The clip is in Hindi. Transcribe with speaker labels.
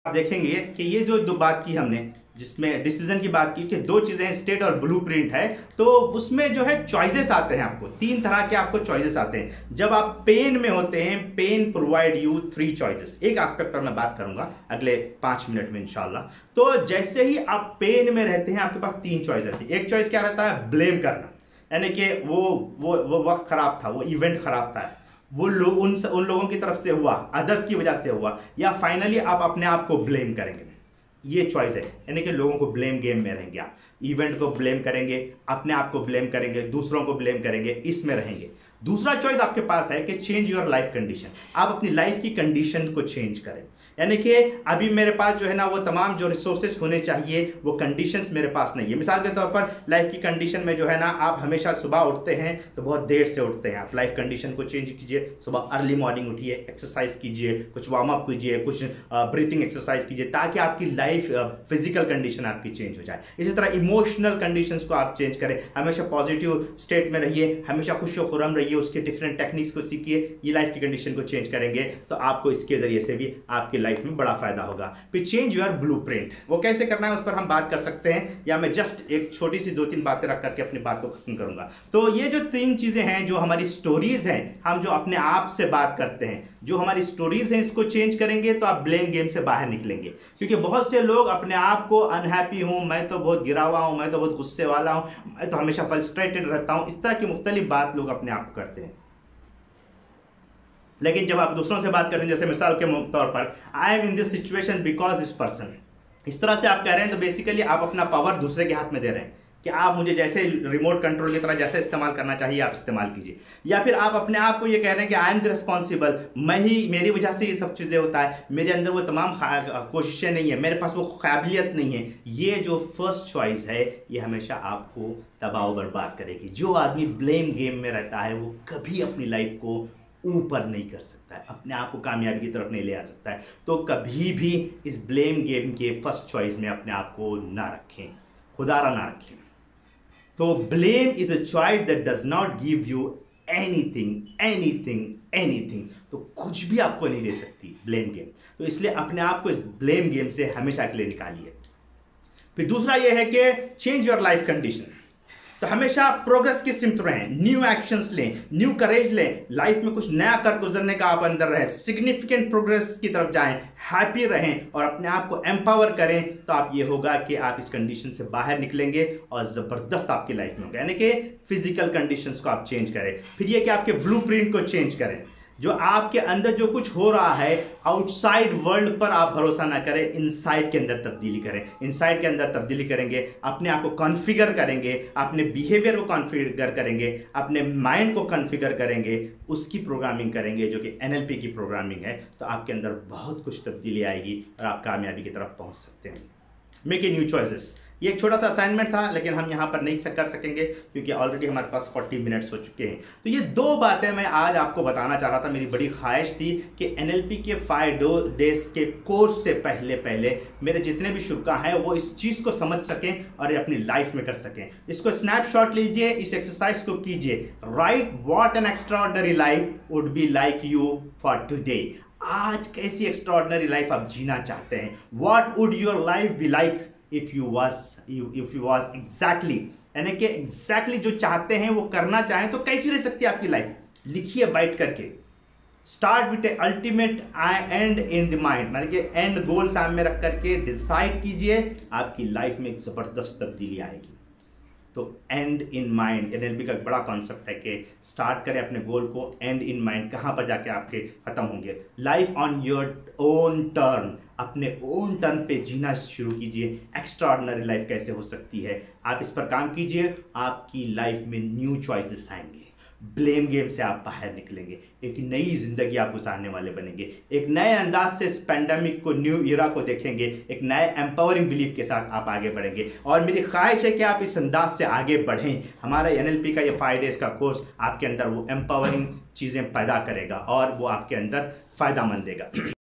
Speaker 1: आप देखेंगे कि ये जो दो बात की हमने, जिसमें डिसीजन की बात की कि दो चीजें हैं, स्टेट और ब्लूप्रिंट है, तो उसमें जो है चॉइसेस आते हैं। आपको तीन तरह के आपको चॉइसेस आते हैं जब आप पेन में होते हैं। Pen provide you 3 choices. एक एस्पेक्ट पर मैं बात करूंगा अगले 5 मिनट में इंशाल्लाह। तो जैसे ही आप पेन में रहते हैं आपके पास 3 चॉइस रहती है। एक चॉइस क्या रहता है? ब्लेम करना, यानी कि वो वक्त खराब था, वो इवेंट खराब था, वो लोग उन लोगों की तरफ से हुआ, अदर्स की वजह से हुआ, या फाइनली आप अपने आप को ब्लेम करेंगे। ये चॉइस है, यानी कि लोगों को ब्लेम गेम में रहेंगे आप। इवेंट को ब्लेम करेंगे, अपने आप को ब्लेम करेंगे, दूसरों को ब्लेम करेंगे, इसमें रहेंगे। दूसरा चॉइस आपके पास है कि चेंज योर लाइफ कंडीशन। आप अपनी लाइफ की कंडीशन को चेंज करें, यानी कि अभी मेरे पास जो है ना वो तमाम जो रिसोर्सेज होने चाहिए वो कंडीशंस मेरे पास नहीं है। मिसाल के तौर पर लाइफ की कंडीशन में जो है ना, आप हमेशा सुबह उठते हैं तो बहुत देर से उठते हैं। आप लाइफ कंडीशन को चेंज कीजिए, सुबह अर्ली मॉर्निंग उठिए, एक्सरसाइज कीजिए, कुछ वार्म अप कीजिए, कुछ ब्रीथिंग एक्सरसाइज कीजिए, ताकि आपकी लाइफ फिजिकल कंडीशन आपकी चेंज हो जाए। इसी तरह इमोशनल कंडीशंस को आप चेंज करें, हमेशा पॉजिटिव स्टेट में रहिए, हमेशा खुश व खुर्रम रहिए, उसके डिफरेंट टेक्निक्स को सीखिए। ये लाइफ की कंडीशन को चेंज करेंगे तो आपको इसके जरिए से भी आपकी लाइफ में बड़ा फायदा होगा। फिर चेंज योर ब्लूप्रिंट, वो कैसे करना है उस पर हम बात कर सकते हैं, या मैं जस्ट एक छोटी सी 2-3 बातें रख करके अपनी बात को खत्म करूंगा। तो ये जो 3 चीजें हैं, जो हमारी स्टोरीज हैं, हम जो अपने आप से बात करते हैं, जो हमारी स्टोरीज हैं, इसको चेंज करेंगे तो आप ब्लेम गेम से बाहर निकलेंगे। क्योंकि बहुत से लोग अपने आप को अनहैप्पी हूं, मैं तो बहुत गिरा हुआ हूं, मैं तो बहुत गुस्से वाला हूं, मैं तो हमेशा फ्रस्ट्रेटेड रहता हूं, इस तरह की मुख्तलिफ बात लोग अपने आप को करते हैं। लेकिन जब आप दूसरों से बात करते हैं, जैसे मिसाल के तौर पर I am in this situation because this person, इस तरह से आप कह रहे हैं, तो बेसिकली आप अपना पावर दूसरे के हाथ में दे रहे हैं कि आप मुझे जैसे रिमोट कंट्रोल की तरह जैसे इस्तेमाल करना चाहिए आप इस्तेमाल कीजिए। या फिर आप अपने आप को ये कह रहे हैं कि आई एम द रिस्पॉन्सिबल, मैं ही, मेरी वजह से ये सब चीज़ें होता है, मेरे अंदर वो तमाम कोशिशें नहीं है, मेरे पास वो काबिलियत नहीं है। ये जो फर्स्ट चॉइस है ये हमेशा आपको तबाह बर्बाद करेगी। जो आदमी ब्लेम गेम में रहता है वो कभी अपनी लाइफ को ऊपर नहीं कर सकता है, अपने आप को कामयाबी की तरफ नहीं ले आ सकता है। तो कभी भी इस ब्लेम गेम के फर्स्ट चॉइस में अपने आप को ना रखें, खुदारा ना रखें। तो blame is a choice that does not give you anything anything anything. तो कुछ भी आपको नहीं दे सकती ब्लेम गेम। तो इसलिए अपने आप को इस ब्लेम गेम से हमेशा के लिए निकालिए। फिर दूसरा यह है कि चेंज योर लाइफ कंडीशन। तो हमेशा प्रोग्रेस की सिमत रहें, न्यू एक्शंस लें, न्यू करेज लें, लाइफ में कुछ नया कर गुजरने का आप अंदर रहें, सिग्निफिकेंट प्रोग्रेस की तरफ जाएं, हैप्पी रहें और अपने आप को एम्पावर करें। तो आप ये होगा कि आप इस कंडीशन से बाहर निकलेंगे और ज़बरदस्त आपकी लाइफ में होगा। यानी कि फिजिकल कंडीशंस को आप चेंज करें। फिर ये कि आपके ब्लूप्रिंट को चेंज करें। जो आपके अंदर जो कुछ हो रहा है आउटसाइड वर्ल्ड पर आप भरोसा ना करें, इनसाइड के अंदर तब्दीली करें। इनसाइड के अंदर तब्दीली करेंगे, अपने आप को कॉन्फ़िगर करेंगे, अपने बिहेवियर को कॉन्फ़िगर करेंगे, अपने माइंड को कॉन्फ़िगर करेंगे, उसकी प्रोग्रामिंग करेंगे जो कि NLP की प्रोग्रामिंग है। तो आपके अंदर बहुत कुछ तब्दीली आएगी और आप कामयाबी की तरफ पहुंच सकते हैं। Make a new choices. ये एक छोटा सा असाइनमेंट था, लेकिन हम यहाँ पर नहीं कर सकेंगे क्योंकि ऑलरेडी हमारे पास 40 मिनट्स हो चुके हैं। तो ये 2 बातें मैं आज आपको बताना चाह रहा था। मेरी बड़ी ख्वाहिश थी कि NLP के 5 डेज के कोर्स से पहले मेरे जितने भी शुरा हैं वो इस चीज़ को समझ सकें और अपनी लाइफ में कर सकें। इसको स्नैपशॉट लीजिए, इस एक्सरसाइज को कीजिए। Write what an extraordinary life would be like you for today. आज कैसी एक्स्ट्राऑर्डिनरी लाइफ आप जीना चाहते हैं? What would your life be like if you was exactly, यानी कि exactly जो चाहते हैं वो करना चाहें तो कैसी रह सकती है आपकी लाइफ? लिखिए बाइट करके। Start with a ultimate end in the mind, यानी कि एंड गोल सामने रख करके डिसाइड कीजिए, आपकी लाइफ में एक जबरदस्त तब्दीली आएगी। तो एंड इन माइंड, NLP का एक बड़ा कॉन्सेप्ट है कि स्टार्ट करें अपने गोल को, एंड इन माइंड, कहाँ पर जाके आपके ख़त्म होंगे। Life on your own turn, अपने ओन टर्न पे जीना शुरू कीजिए। एक्स्ट्राऑर्डिनरी लाइफ कैसे हो सकती है, आप इस पर काम कीजिए, आपकी लाइफ में न्यू चॉइसेस आएंगे। ब्लेम गेम से आप बाहर निकलेंगे, एक नई जिंदगी आप गुजारने वाले बनेंगे, एक नए अंदाज से इस पैंडेमिक को, न्यू ईरा को देखेंगे, एक नए एम्पावरिंग बिलीफ के साथ आप आगे बढ़ेंगे। और मेरी ख्वाहिश है कि आप इस अंदाज से आगे बढ़ें। हमारा NLP का ये 5 डेज का कोर्स आपके अंदर वो एम्पावरिंग चीज़ें पैदा करेगा और वो आपके अंदर फ़ायदा मंद देगा।